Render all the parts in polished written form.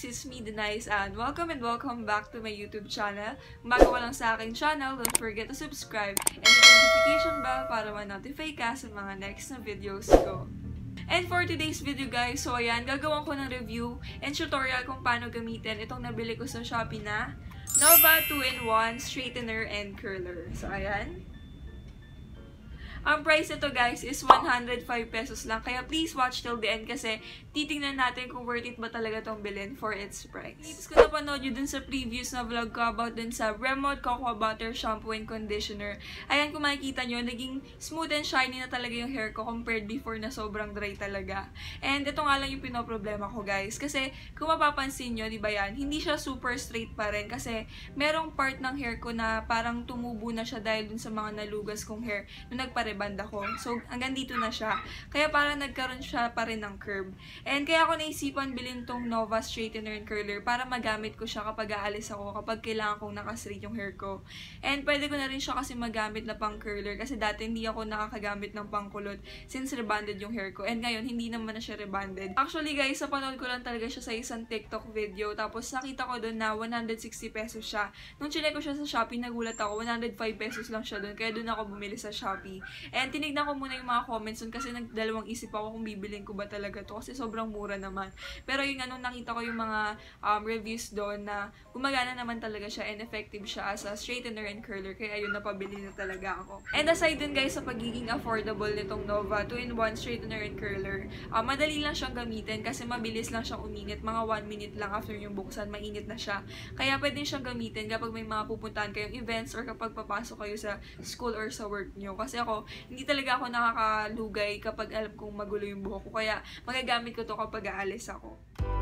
guys, it's me, Denise, and welcome back to my YouTube channel. Kung bago ka lang sa aking channel, don't forget to subscribe and hit the notification bell para ma-notify ka sa mga next na videos ko. And for today's video guys, so ayan, gagawin ko ng review and tutorial kung paano gamitin itong nabili ko sa Shopee na Nova 2-in-1 Straightener and Curler. So ayan. Ang price nito guys is 105 pesos lang. Kaya please watch till the end kasi titingnan natin kung worth it ba talaga tong bilhin for its price. Tips ko napanood yun dun sa previous na vlog ko about dun sa Remote Cocoa Butter Shampoo and Conditioner. Ayan, kung makikita nyo, naging smooth and shiny na talaga yung hair ko compared before na sobrang dry talaga. And ito nga lang yung pinoproblema ko guys. Kasi kung mapapansin nyo, di ba yan, hindi siya super straight pa rin. Kasi merong part ng hair ko na parang tumubo na siya dahil dun sa mga nalugas kong hair nung banda ko. So, hanggang dito na siya. Kaya parang nagkaroon siya pa rin ng curve. And kaya ako naisipan bilhin tong Nova Straightener and Curler para magamit ko siya kapag aalis ako, kapag kailangan kong nakastraight yung hair ko. And pwede ko na rin siya kasi magamit na pang curler kasi dati hindi ako nakakagamit ng pangkulot since rebonded yung hair ko. And ngayon, hindi naman na siya rebonded. Actually guys, napanood ko lang talaga siya sa isang TikTok video. Tapos nakita ko doon na 160 pesos siya. Nung chinek ko siya sa Shopee, nagulat ako. 105 pesos lang siya doon. Kaya doon ako bumili sa Shopee. And tinignan ko muna yung mga comments dun kasi nagdalawang isip ako kung bibilin ko ba talaga to kasi sobrang mura naman. Pero yung ano, nakita ko yung mga reviews doon na gumagana naman talaga siya and effective siya as a straightener and curler. Kaya ayun, napabili na talaga ako. And aside dun guys sa pagiging affordable nitong Nova 2-in-1 straightener and curler, madali lang siyang gamitin kasi mabilis lang siyang uminit. Mga 1 minute lang after yung buksan, mainit na siya. Kaya pwede siyang gamitin kapag may mga pupuntahan kayong events or kapag papasok kayo sa school or sa work nyo. Kasi ako, hindi talaga ako nakakalugay kapag alam kong magulo yung buhok ko. Kaya magagamit ko to kapag aalis ako.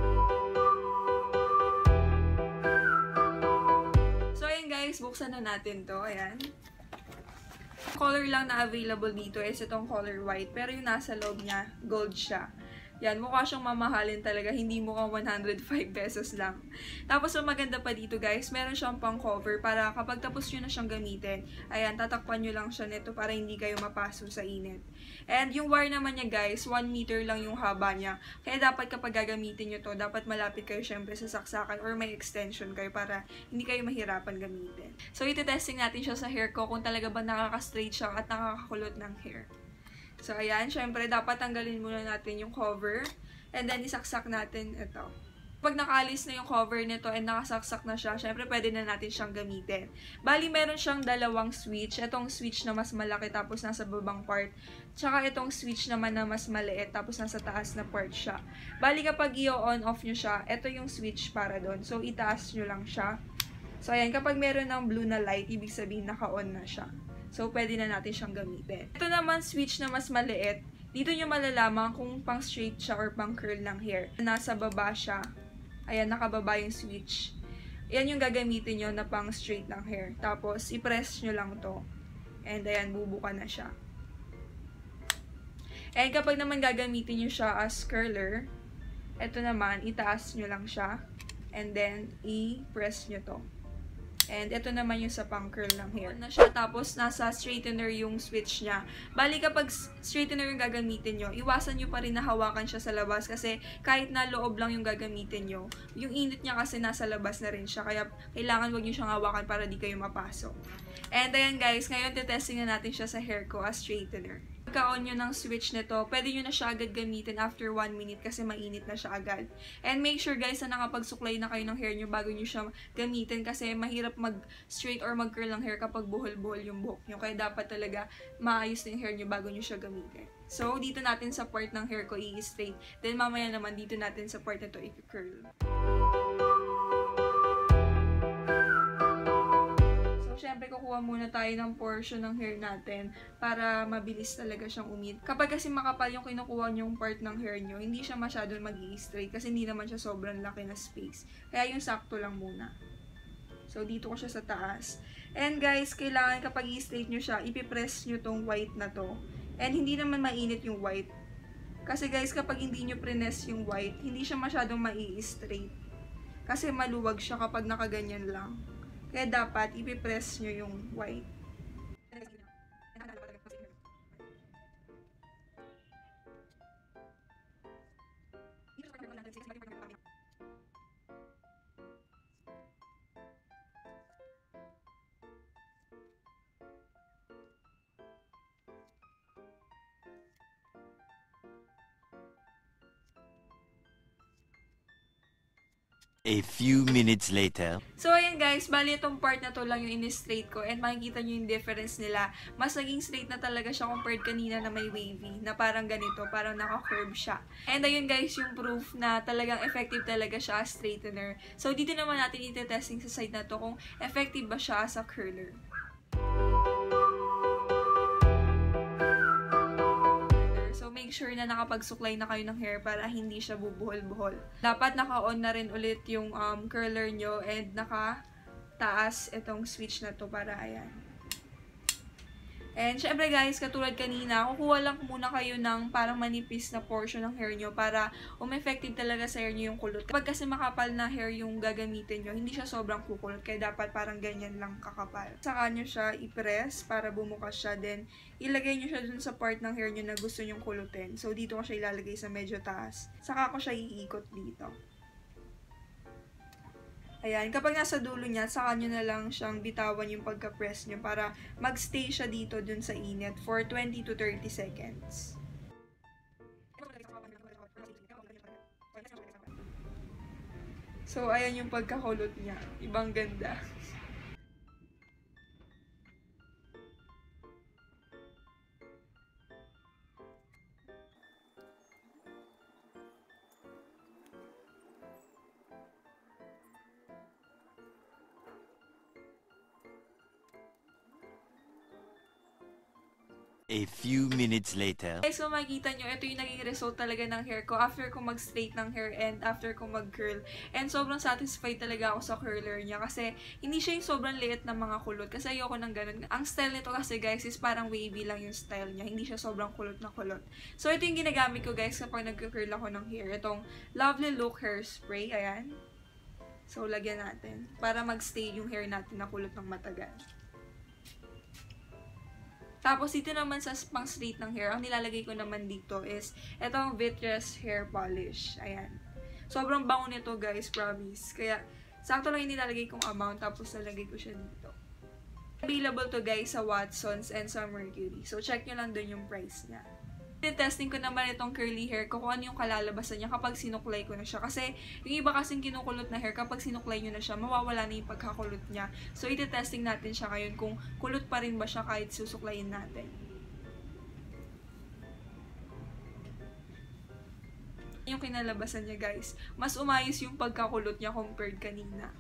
So ayan guys, buksan na natin to. Ayan. Color lang na available dito is itong color white. Pero yung nasa loob niya, gold siya. Yan, mukha siyang mamahalin talaga. Hindi mukhang 105 pesos lang. Tapos, ang maganda pa dito guys, meron siyang pang cover para kapag tapos nyo na siyang gamitin, ayan, tatakpan nyo lang siya nito para hindi kayo mapaso sa init. And yung wire naman niya guys, 1 meter lang yung haba niya. Kaya dapat kapag gagamitin nyo to, dapat malapit kayo syempre sa saksakan or may extension kayo para hindi kayo mahirapan gamitin. So, iti-testing natin siya sa hair ko kung talaga ba nakaka-straight siya at nakakakulot ng hair. So, ayan. Syempre, dapat tanggalin muna natin yung cover. And then, isaksak natin ito. Pag nakaalis na yung cover nito and nakasaksak na siya, syempre, pwede na natin siyang gamitin. Bali, meron siyang dalawang switch. Itong switch na mas malaki tapos nasa babang part. Tsaka itong switch naman na mas maliit tapos nasa taas na part siya. Bali, kapag i-on off nyo siya, ito yung switch para doon. So, itaas nyo lang siya. So, ayan. Kapag meron ng blue na light, ibig sabihin naka-on na siya. So, pwede na natin siyang gamitin. Ito naman, switch na mas maliit. Dito nyo malalaman kung pang straight siya or pang curl ng hair. Nasa baba siya. Ayan, nakababa yung switch. Ayan yung gagamitin nyo na pang straight ng hair. Tapos, i-press nyo lang to. And ayan, bubuka na siya. And kapag naman gagamitin nyo siya as curler, ito naman, itaas nyo lang siya. And then, i-press nyo to. And ito naman yung sa pang-curl ng hair. Na siya, tapos nasa straightener yung switch niya. Bali kapag straightener yung gagamitin nyo, iwasan nyo pa rin na hawakan siya sa labas kasi kahit na loob lang yung gagamitin nyo, yung init niya kasi nasa labas na rin siya. Kaya kailangan wag nyo siyang hawakan para di kayo mapasok. And ayan guys, ngayon tetesting na natin siya sa hair ko as straightener. Pagka-on nyo ng switch nito, pwede nyo na siya agad gamitin after 1 minute kasi mainit na siya agad. And make sure guys na nakapagsuklay na kayo ng hair nyo bago nyo siya gamitin kasi mahirap mag-straight or mag-curl ng hair kapag buhol-buhol yung buhok nyo. Kaya dapat talaga maayos na yung hair nyo bago nyo siya gamitin. So, dito natin sa part ng hair ko i-straight. Then mamaya naman dito natin sa part na to i-curl. Siyempre, kukuha muna tayo ng portion ng hair natin para mabilis talaga siyang umit. Kapag kasi makapal yung kinukuha nyong part ng hair nyo, hindi siya masyadong mag-i-straight kasi hindi naman siya sobrang laki na space. Kaya yung sakto lang muna. So, dito ko siya sa taas. And guys, kailangan kapag i-straight nyo siya, ipipress nyo tong white na to. And hindi naman mainit yung white. Kasi guys, kapag hindi nyo press yung white, hindi siya masyadong mai-straight. Kasi maluwag siya kapag nakaganyan lang. Kaya dapat ipipress nyo yung white. A few minutes later. So, ayan guys, bali itong part na to lang yung in-straight ko and makikita nyo yung difference nila. Mas naging straight na talaga siya compared kanina na may wavy, na parang ganito, parang naka-curve siya. And ayun guys, yung proof na talagang effective talaga siya as straightener. So, dito naman natin ite-testing sa side na to kung effective ba siya as a curler. Make sure na nakapagsuklay na kayo ng hair para hindi siya bubuhol-buhol. Dapat naka-on na rin ulit yung curler nyo and naka-taas itong switch na to para ayan. And syempre guys, katulad kanina, kukuha lang muna kayo ng parang manipis na portion ng hair nyo para effective talaga sa hair nyo yung kulot. Kapag kasi makapal na hair yung gagamitin nyo, hindi siya sobrang kukulot. Kaya dapat parang ganyan lang kakapal. Saka nyo siya i-press para bumukas siya. Then, ilagay nyo siya dun sa part ng hair nyo na gusto nyong kulutin. So, dito ko siya ilalagay sa medyo taas. Saka ko siya iikot dito. Ayan, kapag nasa dulo niya, saka nyo na lang siyang bitawan yung pagka-press nyo para mag-stay siya dito dun sa init for 20 to 30 seconds. So, ayan yung pagkakulot niya. Ibang ganda. A few minutes later. Guys, so makikita nyo, ito yung naging result talaga ng hair ko after ko mag-straight ng hair and after ko mag-curl. And sobrang satisfied talaga ako sa curler niya kasi hindi siya yung sobrang liit na mga kulot kasi ayoko ng ganun. Ang style nito kasi guys is parang wavy lang yung style niya. Hindi siya sobrang kulot na kulot. So ito yung ginagamit ko guys kapag nag-curl ako ng hair. Itong Lovely Look Hairspray. Ayan. So lagyan natin para mag-stay yung hair natin na kulot ng matagal. Tapos, dito naman sa pang straight ng hair, ang nilalagay ko naman dito is itong Vitreous Hair Polish. Ayan. Sobrang bango nito, guys. Promise. Kaya, sakto lang yung nilalagay kong amount. Tapos, nalagay ko siya dito. Available to, guys, sa Watsons and sa Mercury. So, check nyo lang dun yung price niya. Testing ko naman itong curly hair ko kung ano yung kalalabasan niya kapag sinuklay ko na siya. Kasi yung iba kasing kinukulot na hair, kapag sinuklay nyo na siya, mawawala na yung pagkakulot niya. So, ite-testing natin siya ngayon kung kulot pa rin ba siya kahit susuklayin natin. Yung kinalabasan niya guys, mas umayos yung pagkakulot niya compared kanina.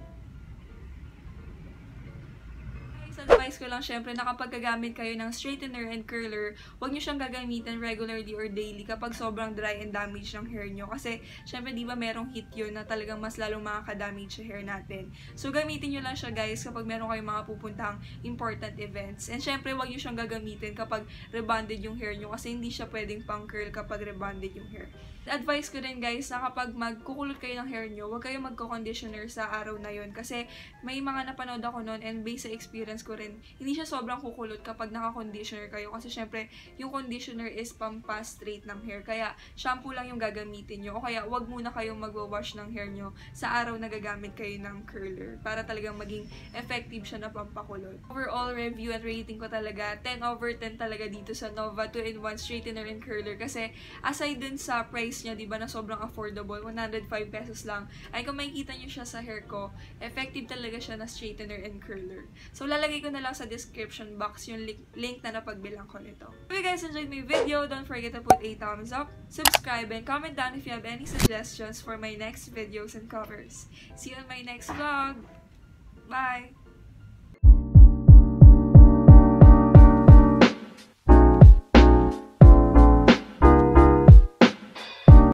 Advice ko lang syempre na kapag gagamit kayo ng straightener and curler, huwag nyo siyang gagamitin regularly or daily kapag sobrang dry and damage ng hair nyo. Kasi syempre di ba merong heat yun na talagang mas lalong makaka-damage sa hair natin. So gamitin nyo lang siya guys kapag meron kayong mga pupuntang important events. And syempre huwag nyo siyang gagamitin kapag rebonded yung hair nyo kasi hindi siya pwedeng pang curl kapag rebonded yung hair. Advice ko rin guys na kapag magkukulot kayo ng hair nyo, huwag kayong magko-conditioner sa araw na yun kasi may mga napanood ako noon and based sa experience ko rin, hindi siya sobrang kukulot kapag naka-conditioner kayo kasi syempre yung conditioner is pampa-straight ng hair kaya shampoo lang yung gagamitin nyo o kaya huwag muna kayong magwa-wash ng hair nyo sa araw na gagamit kayo ng curler para talagang maging effective siya na pampakulot. Overall review at rating ko talaga 10 over 10 talaga dito sa Nova 2-in-1 straightener and curler kasi aside dun sa price niya, diba na sobrang affordable, 105 pesos lang, ay kung makikita nyo siya sa hair ko, effective talaga siya na straightener and curler. So lalagay ko na lang sa description box yung link na napagbilang ko nito. If you guys enjoyed my video, don't forget to put a thumbs up, subscribe, and comment down if you have any suggestions for my next videos and covers. See you on my next vlog! Bye!